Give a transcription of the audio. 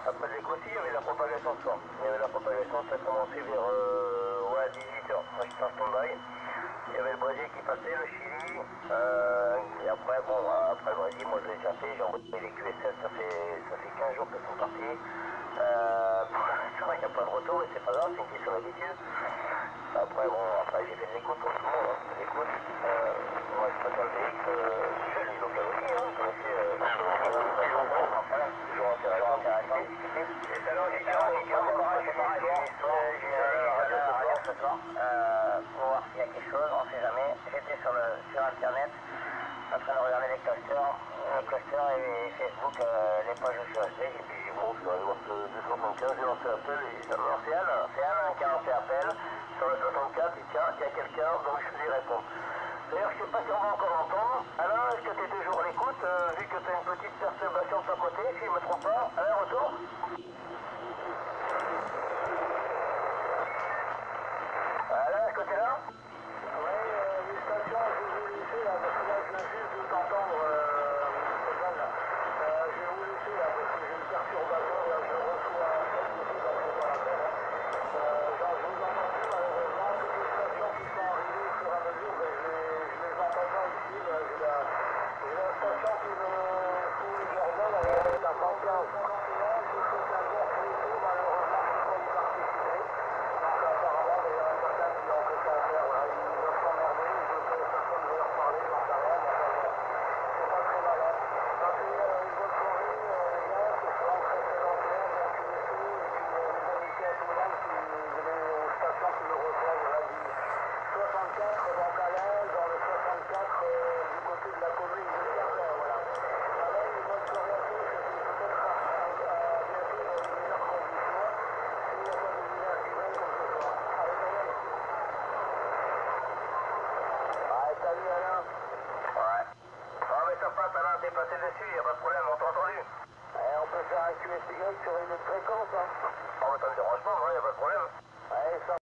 Après l'écoute, il y avait la propagation de sang. Il y avait la propagation, ça a commencé vers 18h. Moi, je suis en stand-by. Il y avait le Brésil qui passait, le Chili. Et après, bon, après le Brésil, moi, je l'ai déjà fait. J'ai envoyé les QSL, ça fait 15 jours qu'ils sont partis. Pour l'instant, il n'y a pas de retour, et c'est pas grave, c'est une question d'habitude. Après, bon, après, j'ai fait de l'écoute pour tout le monde. Hein. L'écoute, moi, je préfère le DX, je l'ai local aussi, hein. J'en ai fait, toujours intéressant. Et ça, là, j'ai ce soir, pour voir s'il y a quelque chose, on sait jamais. J'étais sur Internet, en train de regarder les clusters et Facebook, les pages où je suis resté. Et puis bon, je dois aller voir ce 275, j'ai lancé appel et ça marche. C'est Alain qui a lancé appel sur le 64, et tiens, il y a quelqu'un, donc je lui réponds. D'ailleurs, je ne sais pas si on va encore l'entendre. Alain, est-ce que tu es toujours à l'écoute, vu que tu as une petite perturbation de ton côté, si je ne me trompe pas. Alain, retour. Alain, est-ce que tu es là? Oui, les stations, je vous ai laissé là, parce que là, je viens juste de t'entendre, là. Je vais vous laisser là, parce que j'ai une perturbateur, là, je reçois un fait ici, donc c'est pas la peine. Genre, je vous entends plus, malheureusement, toutes les stations qui sont arrivées au fur et à mesure, ben, je les entends pas ici, là, j'ai la station qui me fout le bordel, avec la 115, 51, j'ai fait 15 heures tous les jours, malheureusement, je ne peux pas y participer. Donc apparemment, il y en a certains qui ont fait ça à faire, là, ils doivent s'emmerder, personne ne veut leur parler, j'en sais rien, mais c'est pas très malin. Passez une bonne soirée, les gars, ce sera en 13-71, j'ai un QSC, et puis les amitiés à tout le monde qui venaient aux stations qui me reçoivent, là, du 64, donc à l'Aise, dans le 64, du côté de la commune de Servais, voilà. Allez, une bonne soirée à tous, et puis peut-être à bientôt dans de meilleures conditions, s'il n'y a pas de village humain comme ce soir. Allez, allez. Ouais, salut Alain. Ouais. Ah, mais ça passe, Alain, t'es passé dessus, y a pas de problème, on t'a entendu. On peut faire un QSY sur une autre fréquence, hein. Oh, mais ça me dérange pas, ouais, y a pas de problème. Ouais, ça